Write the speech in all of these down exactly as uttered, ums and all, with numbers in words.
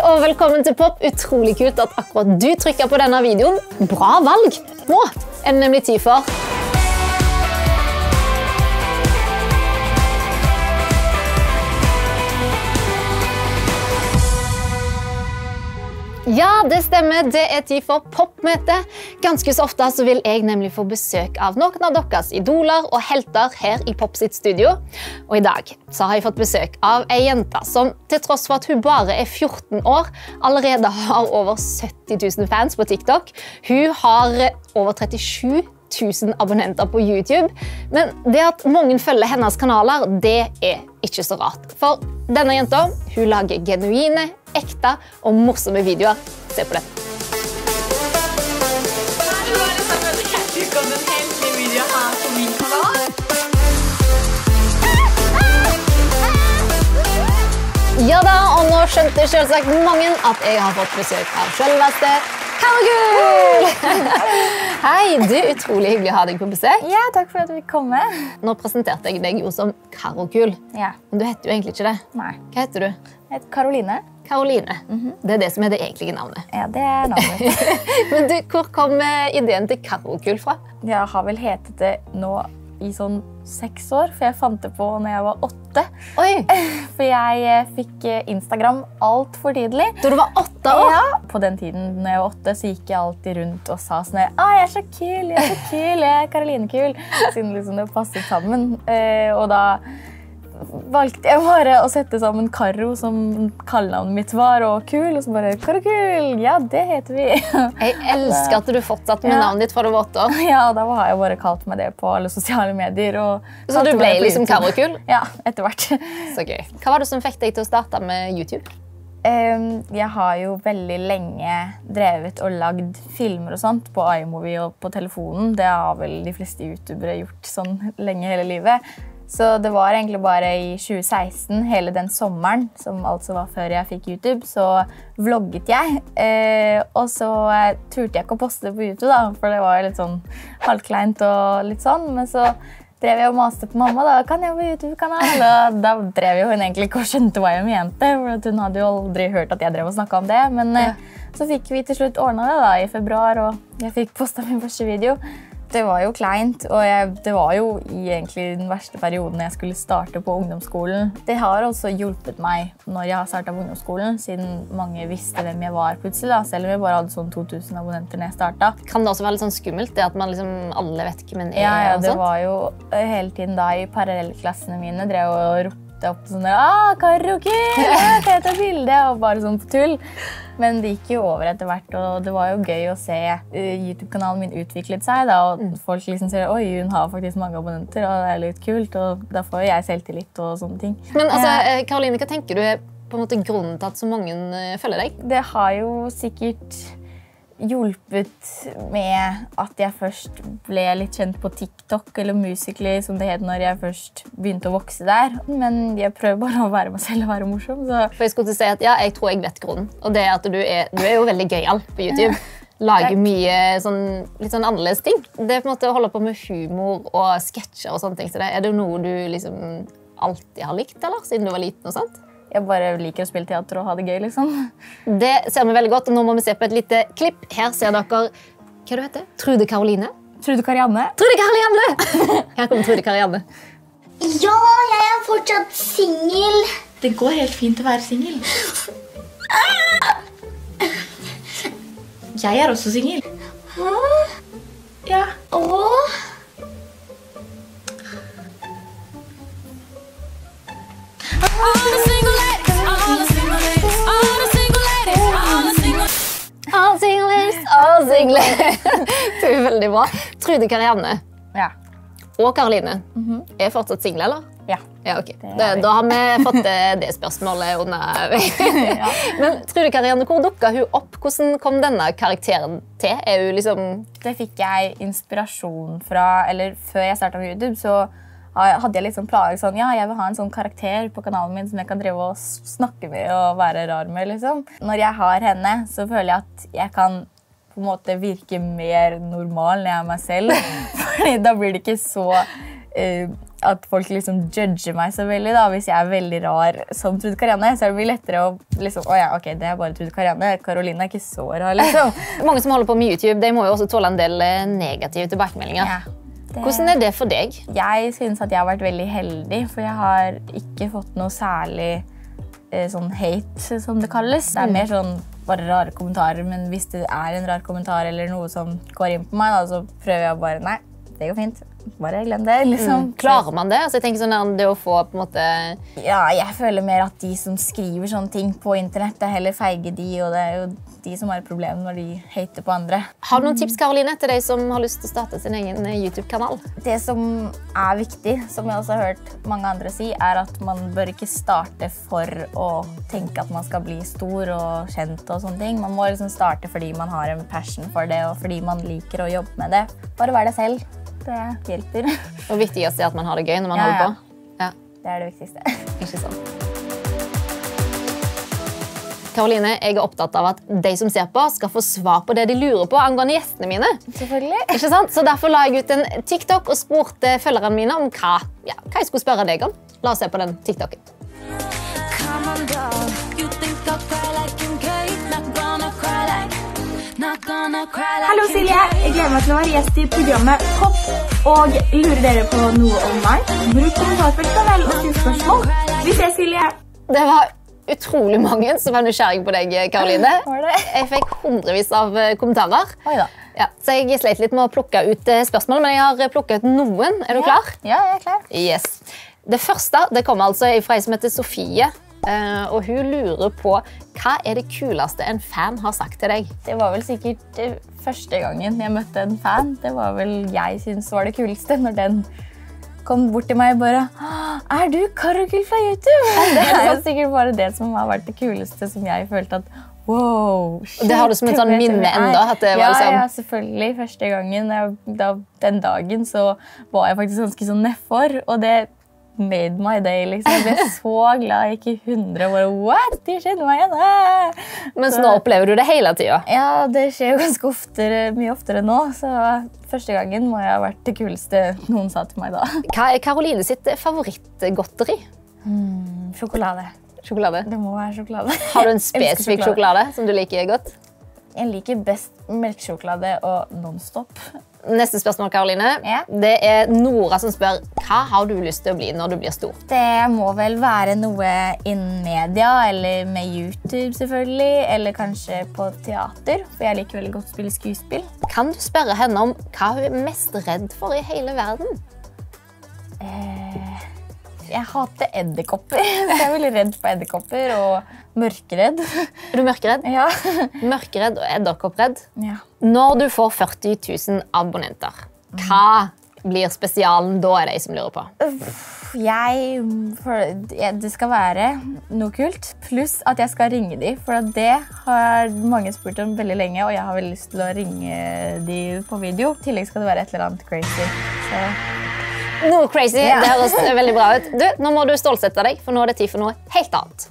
og velkommen til Pop. Utrolig kult at akkurat du trykker på denne videoen. Bra valg! Nå er det nemlig tid for... Ja, det stemmer. Det er tid for popmøte. Ganske så ofte så vil jeg nemlig få besøk av noen av deres idoler og helter her i Pop sitt studio. Og i dag så har jeg fått besøk av en jente som, til tross for at hun bare er fjorten år, allerede har over sytti tusen fans på TikTok. Hun har over trettisju tusen abonnenter på YouTube. Men det at mange følger hennes kanaler, det er ikke så rart. For denne jenta, hun lager genuine, ekte og morsomme videoer. Se på det. Hallo alle sammen, hjertelig velkommen til en helt ny video her på min kanal. Ja da, og nå skjønte selvsagt mange at jeg har fått besøk av selveste Karokul! Hei, du er utrolig hyggelig å ha deg på besøk. Ja, takk for at du fikk komme. Nå presenterte jeg deg jo som Karokul, Ja. men du heter jo egentlig ikke det. Nei. Hva heter du? Jeg heter Karoline. Karoline. Det er det som er det egentlige navnet. Ja, det er navnet. Men du, hvor kom ideen til Karokul fra? Jeg har vel hetet det nå i sånn seks år, for jeg fant det på når jeg var åtte. Oi! For jeg fikk Instagram alt for tidlig. Da du var åtte år? Ja. På den tiden, når jeg var åtte, så gikk jeg alltid rundt og sa sånn, «Å, jeg er så kul, jeg er så kul, jeg er Karoline-kul», siden liksom det passet sammen. Eh, og da valgte jeg bare å sette sammen Karo, som kallenavnet mitt var, og Kul, og så bare, Karokul, ja, det heter vi. Jeg elsker at du fortsatte med Ja. navnet ditt fra du var åtte år. Ja, da har jeg bare kalt meg det på alle sosiale medier. Og Så du kalte ble meg det på liksom YouTube. Karokul? Ja, etter hvert. Så gøy. Hva var det som fikk deg til å starte med YouTube? Um, jeg har jo veldig lenge drevet og lagd filmer og sånt på iMovie og på telefonen. Det har vel de fleste youtubere gjort sånn lenge hele livet. Så det var egentlig bare i tjue seksten, hele den sommeren, som altså var før jeg fikk YouTube, så vlogget jeg. Eh, og så eh, turte jeg ikke å poste det på YouTube, da, for det var litt sånn halvkleint og litt sånn. Men så drev jeg og maste på mamma, da, kan jeg på YouTube-kanal? Og da drev jo hun egentlig ikke og skjønte hva jeg mente, for hun hadde jo aldri hørt at jeg drev og snakket om det. Men eh, så fikk vi til slutt ordnet det da, i februar, og jeg fikk postet min første video. Det var jo kleint, og jeg, det var jo i egentlig den verste perioden jeg skulle starte på ungdomsskolen. Det har også hjulpet meg når jeg har startet på ungdomsskolen, siden mange visste hvem jeg var plutselig, da, selv om jeg bare hadde sånn to tusen abonnenter når jeg startet. Kan det også være litt sånn skummelt, det at man liksom alle vet hvem en er? Ja, ja, og det sånt? var jo hele tiden da i parallellklassene mine, drev og ropte opp sånn der, «Ah, Karokul, jeg tar et bilde», og bare sånn på tull. Men det gikk jo over etter hvert, og det var jo gøy å se uh, YouTube-kanalen min utviklet seg, da, og mm. folk liksom sier, oi, hun har faktisk mange abonnenter, og det er litt kult, og da får jeg selvtillit og sånne ting. Men altså, Karoline, hva tenker du er på en måte grunnen til at så mange følger deg? Det har jo sikkert hjulpet med at jeg først ble litt kjent på TikTok, eller Musical.ly, som det het når jeg først begynte å vokse der. Men jeg prøver bare å være meg selv og være morsom. Så. For jeg skulle til å si at ja, jeg tror jeg vet grunnen. Og det er at du er, du er jo veldig gøyal på YouTube. Lager mye sånn, litt sånn annerledes ting. Det er på en måte å holde på med humor og sketsjer og sånne ting. Så det, er det noe du liksom alltid har likt, eller? Siden du var liten og sånt? Jeg bare liker å spille teater og ha det gøy, liksom. Det ser vi veldig godt, og nå må vi se på et lite klipp. Her ser dere, hva du heter? Trude Karoline? Trude Karianne. Trude Karianne! Her kommer Trude Karianne. Ja, jeg er fortsatt single. Det går helt fint å være single. Jeg er også single. Hæ? Ja. Åh? All singlers, all singlers. Det er veldig bra. Trude Karianne Ja. og Karoline er fortsatt single, eller? Ja. Ja, ok. er Da, vi. da har vi fått det, det spørsmålet under. Men Trude Karianne, hvor dukket hun opp? Hvordan kom denne karakteren til? Er hun liksom... Det fikk jeg inspirasjon fra, eller før jeg startet med YouTube, så hadde jeg liksom planer sånn, ja, jeg vil ha en sånn karakter på kanalen min som jeg kan drive og snakke med og være rar med, liksom. Når jeg har henne, så føler jeg at jeg kan på en måte virke mer normal når jeg er meg selv. Fordi da blir det ikke så uh, at folk liksom judger meg så veldig da, hvis jeg er veldig rar som Trude Karianne, så er det mye lettere å liksom, å ja, ok, det er bare Trude Karianne, Caroline er ikke så rar, liksom. Mange som holder på med YouTube, de må jo også tåle en del negative tilbakemeldinger. Ja, det... Hvordan er det for deg? Jeg synes at jeg har vært veldig heldig, for jeg har ikke fått noe særlig eh, sånn hate, som det kalles. Det er mer sånn bare rare kommentarer, men hvis det er en rar kommentar eller noe som går inn på meg, da, så prøver jeg bare, nei, det går fint. Bare glem det, liksom. Mm. Klarer man det? Altså, jeg tenker sånn det å få på en måte... Ja, jeg føler mer at de som skriver sånne ting på internett, det er heller feige de, og det er jo de som har et problem når de hater på andre. Har du noen tips, Caroline, til deg som har lyst til å starte sin egen YouTube-kanal? Det som er viktig, som jeg også har hørt mange andre si, er at man bør ikke starte for å tenke at man skal bli stor og kjent og sånne ting. Man må liksom starte fordi man har en passion for det, og fordi man liker å jobbe med det. Bare vær deg selv. Det hjelper. Og viktigst er at man har det gøy når man ja, holder på. Ja. Det er det viktigste. Ikke sant. Caroline, jeg er opptatt av at de som ser på skal få svar på det de lurer på angående gjestene mine. Selvfølgelig. Ikke sant? Så derfor la jeg ut en TikTok og spurte følgerne mine om hva, ja, hva jeg skulle spørre deg om. La oss se på den TikToken. Hallo Silje, jeg gleder meg til å være gjest i programmet Pop, og lurer dere på noe om meg? Bruk kommentarfeltet vel og still spørsmål. Vi ses, Silje. Det var utrolig mange som var nysgjerrig på deg, Caroline. Var det? Jeg fikk hundrevis av kommentarer. Oi da. Ja, så jeg sleit litt med å plukke ut spørsmål, men jeg har plukket ut noen. Er du ja. klar? Ja, jeg er klar. Yes. Det første det kommer altså fra en som heter Sofie. Uh, og hun lurer på hva er det kuleste en fan har sagt til deg? Det var vel sikkert det første gangen jeg møtte en fan. Det var vel jeg synes var det kuleste når den kom bort til meg og bare er du Karogul fra YouTube? Det er jo sikkert bare det som har vært det kuleste som jeg følte at wow, shit. Og det har du som en sånn minne enda? At det var ja, liksom... ja, selvfølgelig. Første gangen, da, den dagen, så var jeg faktisk ganske sånn nedfor, og det made my day, liksom. Jeg ble så glad, jeg gikk i hundre, og bare, what? Det skjedde meg igjen! Mens så, nå opplever du det hele tiden? Ja, det skjer jo ganske oftere, mye oftere nå, så første gangen må jeg ha vært det kuleste noen sa til meg da. Hva er Caroline sitt favorittgodteri? Mm, sjokolade. Sjokolade? Det må være sjokolade. Har du en spesifikk sjokolade. sjokolade som du liker godt? Jeg liker best melksjokolade og non-stop. Neste spørsmål, Caroline. Ja. Det er Nora som spør, hva har du lyst til å bli når du blir stor? Det må vel være noe innen media, eller med YouTube selvfølgelig, eller kanskje på teater, for jeg liker veldig godt å spille skuespill. Kan du spørre henne om hva hun er mest redd for i hele verden? Eh, jeg hater edderkopper, så jeg er veldig redd for edderkopper, og mørkeredd. Er du mørkeredd? Ja. Mørkeredd og edderkoppredd. Ja. Når du får førti tusen abonnenter, hva blir spesialen da er det jeg som lurer på? Jeg, for, ja, det skal være noe kult, pluss at jeg skal ringe dem, for det har mange spurt om veldig lenge, og jeg har veldig lyst til å ringe dem på video. I tillegg skal det være et eller annet crazy. Så. Noe crazy, ja. Det høres veldig bra ut. Du, nå må du stålsette deg, for nå er det tid for noe helt annet.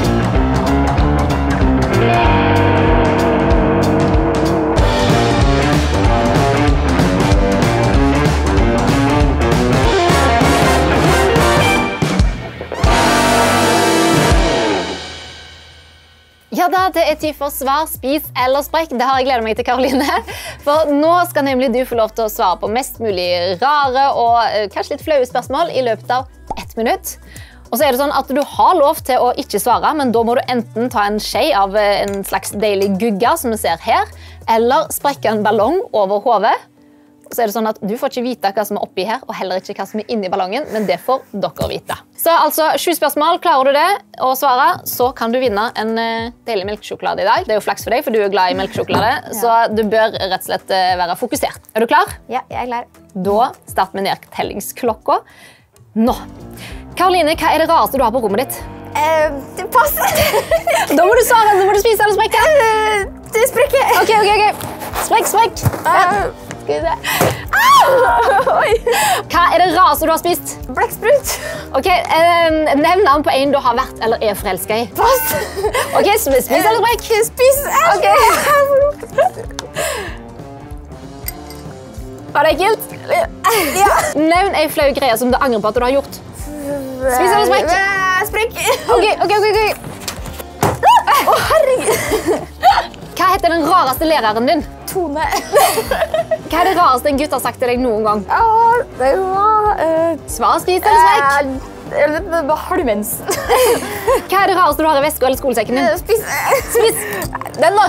Ja da, det er tid for svar, spis eller sprekk. Det har jeg gledet meg til, Caroline. For nå skal nemlig du få lov til å svare på mest mulig rare og eh, kanskje litt flaue spørsmål i løpet av ett minutt. Og så er det sånn at du har lov til å ikke svare, men da må du enten ta en skje av en slags deilig gugga, som vi ser her, eller sprekke en ballong over hodet. Så er det sånn at du får ikke vite hva som er oppi her, og heller ikke hva som er inni ballongen, men det får dere vite. Så altså, sju spørsmål, klarer du det å svare, så kan du vinne en deilig melkesjokolade i dag. Det er jo flaks for deg, for du er glad i melkesjokolade, ja. Så du bør rett og slett være fokusert. Er du klar? Ja, jeg er klar. Da starter vi nedtellingsklokka. Nå. Caroline, hva er det rareste du har på rommet ditt? Uh, det passer. Da må du svare, da må du spise eller sprekke. Uh, det sprekker. Ok, ok, ok. Sprekk, sprekk. Uh. Skal vi se. Oi. Hva er det rareste du har spist? Blekksprut. Ok, eh, nevn navn på en du har vært eller er forelsket i. Pass. Ok, spis eller sprekk? Spis. Ok. Var det ekkelt? Ja. Nevn en flau greie som du angrer på at du har gjort. Spis eller sprekk? Sprekk. Ok, ok, ok. ok. Å, herregud. Hva heter den rareste læreren din? Tone. Hva er det rareste en gutt har sagt til deg noen gang? Ja, det var... Uh, Svar, spis eller sprekk? Uh, har du mensen? Hva er det rareste du har i veska eller skolesekken din? Spis. Spis. Den nå.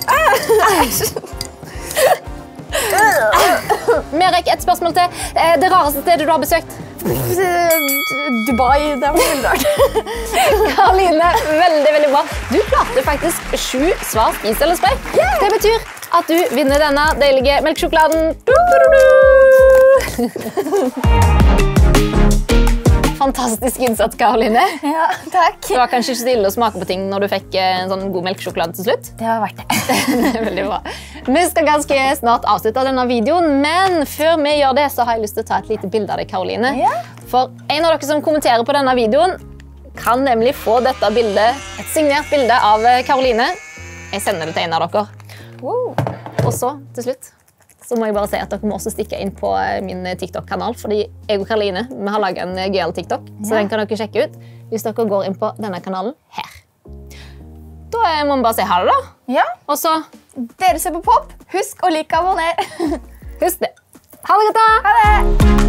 Merek, et spørsmål til. Det rareste stedet du har besøkt? Dubai, det var veldig rart. Karoline, veldig, veldig bra. Du klarte faktisk sju svar, spis eller sprekk. Yeah. Det betyr at du vinner denne deilige melkesjokoladen. Fantastisk innsats, Karoline. Ja, takk. Det var kanskje ikke så ille å smake på ting når du fikk en sånn god melkesjokolade til slutt. Det var verdt det. Det er veldig bra. Vi skal ganske snart avslutte denne videoen, men før vi gjør det, så har jeg lyst til å ta et lite bilde av deg, Karoline. Ja. For en av dere som kommenterer på denne videoen kan nemlig få dette bildet, et signert bilde av Karoline. Jeg sender det til en av dere. Wow. Og så, til slutt, så må jeg bare si at dere må også stikke inn på min TikTok-kanal, fordi jeg og Karoline, vi har laget en G L TikTok, så Ja. den kan dere sjekke ut hvis dere går inn på denne kanalen her. Da må vi bare si ha det da. Ja, Og så, dere ser på Pop. Husk å like og abonnere. husk det. Ha det godt da! Ha det!